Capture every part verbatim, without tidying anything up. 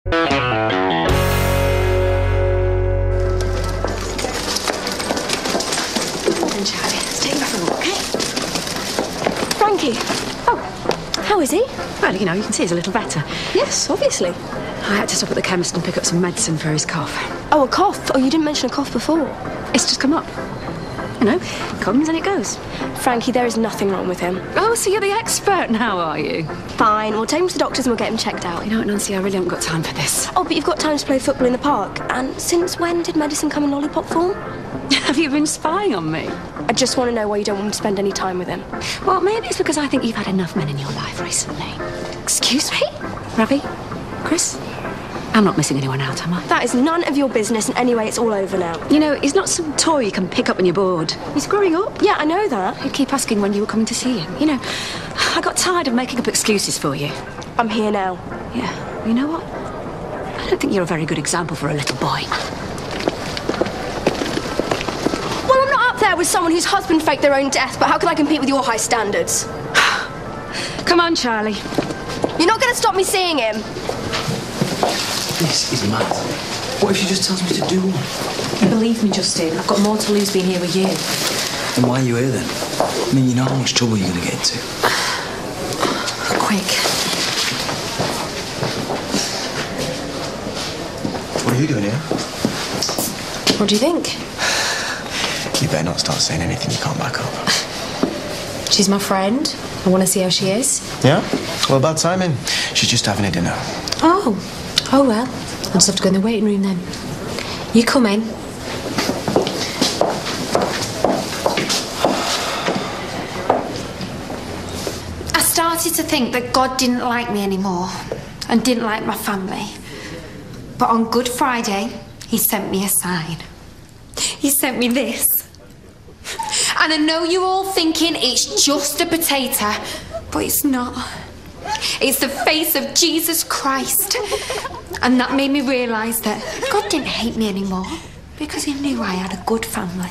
Let's take him for a walk, okay? Frankie. Oh, how is he? Well, you know, you can see he's a little better. Yes, obviously. I had to stop at the chemist and pick up some medicine for his cough. Oh, a cough? Oh, you didn't mention a cough before. It's just come up. You know, comes and it goes. Frankie, there is nothing wrong with him. Oh, so you're the expert now, are you? Fine, we'll take him to the doctors and we'll get him checked out. You know what, Nancy, I really haven't got time for this. Oh, but you've got time to play football in the park. And since when did medicine come in lollipop form? Have you been spying on me? I just want to know why you don't want me to spend any time with him. Well, maybe it's because I think you've had enough men in your life recently. Excuse me? Ravi? Chris? I'm not missing anyone out, am I? That is none of your business, and anyway, it's all over now. You know, he's not some toy you can pick up when you're bored. He's growing up. Yeah, I know that. You keep asking when you were coming to see him. You know, I got tired of making up excuses for you. I'm here now. Yeah, you know what? I don't think you're a very good example for a little boy. Well, I'm not up there with someone whose husband faked their own death, but how can I compete with your high standards? Come on, Charlie. You're not going to stop me seeing him. This is mad. What if she just tells me to do one? Believe me, Justin, I've got more to lose being here with you. Then why are you here then? I mean, you know how much trouble you're going to get into. Quick. What are you doing here? What do you think? You better not start saying anything you can't back up. She's my friend. I want to see how she is. Yeah? Well, bad timing. She's just having a dinner. Oh. Oh, well. I'll just have to go in the waiting room then. You come in. I started to think that God didn't like me anymore and didn't like my family. But on Good Friday, he sent me a sign. He sent me this. And I know you're all thinking it's just a potato, but it's not. It's the face of Jesus Christ. And that made me realise that God didn't hate me anymore because he knew I had a good family.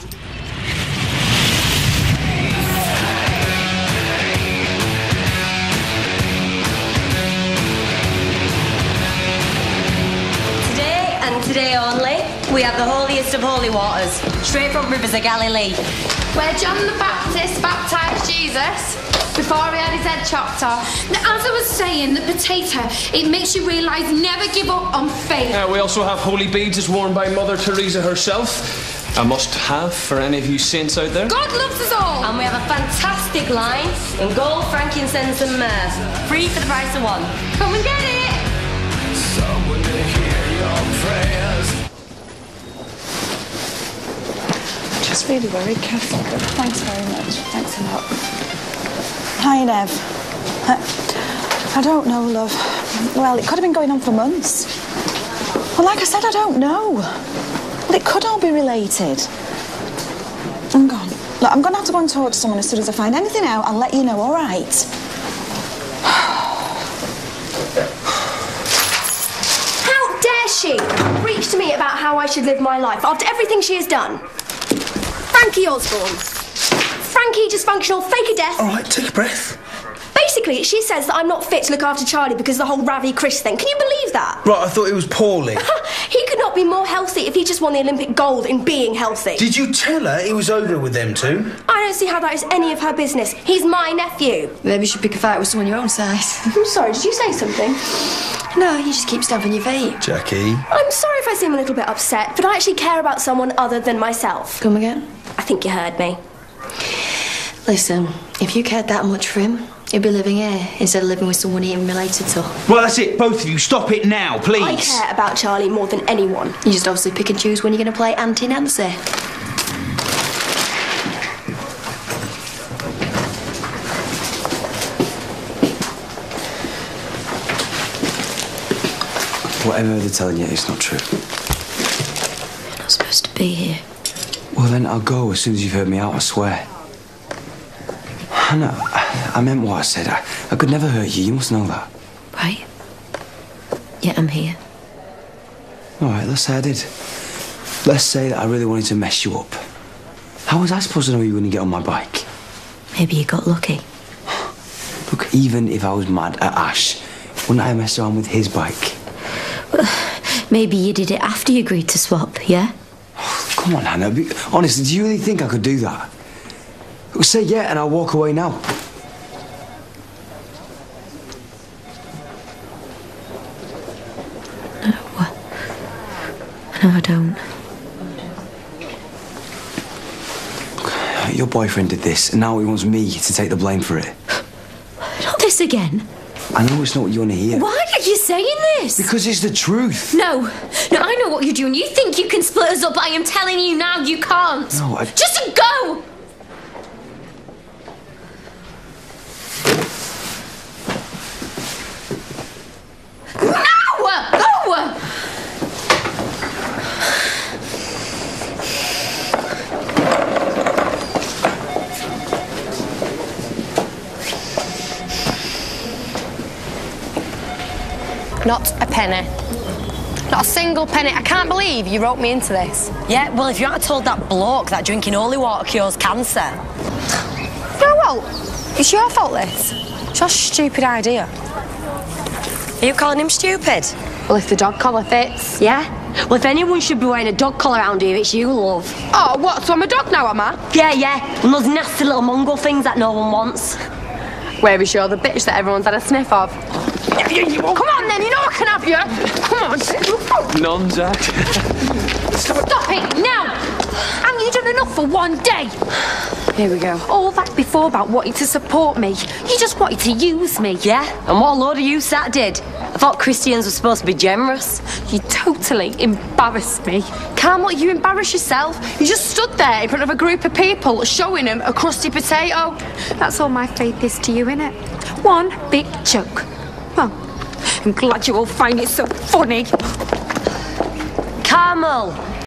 Today and today only, we have the holiest of holy waters, straight from rivers of Galilee. Where John the Baptist baptised Jesus before he had his head chopped off. Now, as I was saying, the potato, it makes you realise never give up on faith. Uh, we also have holy beads as worn by Mother Teresa herself. A must-have for any of you saints out there. God loves us all. And we have a fantastic line in gold, frankincense and myrrh. Free for the price of one. Come and get it. Someone to hear your prayers. Just really worried, Kath. Thanks very much. Thanks a lot. Hi, Nev. I, I don't know, love. Well, it could have been going on for months. Well, like I said, I don't know. Well, it could all be related. I'm gone. Look, I'm going to have to go and talk to someone as soon as I find anything out. I'll let you know, all right? How dare she preach to me about how I should live my life after everything she has done? Frankie Osborne. Frankie dysfunctional, fake a death. All right, take a breath. Basically, she says that I'm not fit to look after Charlie because of the whole Ravi Chris thing. Can you believe that? Right, I thought it was poorly. He could not be more healthy if he just won the Olympic gold in being healthy. Did you tell her it was over with them two? I don't see how that is any of her business. He's my nephew. Maybe you should pick a fight with someone your own size. I'm sorry, did you say something? No, you just keep stamping your feet. Jackie. I'm sorry if I seem a little bit upset, but I actually care about someone other than myself. Come again? I think you heard me. Listen, if you cared that much for him, he'd be living here instead of living with someone he ain't related to. Well, that's it. Both of you, stop it now, please. I care about Charlie more than anyone. You just obviously pick and choose when you're going to play Auntie Nancy. Whatever they're telling you, it's not true. You're not supposed to be here. Well, then I'll go as soon as you've heard me out, I swear. No, I, I meant what I said. I, I could never hurt you. You must know that. Right. Yeah, I'm here. All right, let's say I did. Let's say that I really wanted to mess you up. How was I supposed to know you were going to get on my bike? Maybe you got lucky. Look, even if I was mad at Ash, wouldn't I mess around with his bike? Maybe you did it after you agreed to swap, yeah? Oh, come on, Hannah. Be, honestly, do you really think I could do that? Well, say yeah and I'll walk away now. No. No, I don't. Your boyfriend did this, and now he wants me to take the blame for it. Not this again. I know it's not what you want to hear. Why are you saying this? Because it's the truth. No. No, I know what you're doing. You think you can split us up, but I am telling you now you can't. No, I... Just go! No! Go! Not a penny. Not a single penny. I can't believe you wrote me into this. Yeah, well, if you hadn't told that bloke that drinking holy water cures cancer. Oh, well, it's your fault, this. It's your stupid idea. Are you calling him stupid? Well, if the dog collar fits. Yeah? Well, if anyone should be wearing a dog collar around here, it's you, love. Oh, what? So I'm a dog now, am I? Yeah, yeah. And those nasty little mongrel things that no one wants. Where is you're the bitch that everyone's had a sniff of? Come on, then. You know I can have you. Come on. None, Jack. Stop it now! Haven't you done enough for one day? Here we go. All that before about wanting to support me. You just wanted to use me. Yeah? And what a load of you sat did. I thought Christians were supposed to be generous. You totally embarrassed me. Can't let you embarrass yourself. You just stood there in front of a group of people showing them a crusty potato. That's all my faith is to you, innit? One big joke. Well, I'm glad you all find it so funny. Carmel!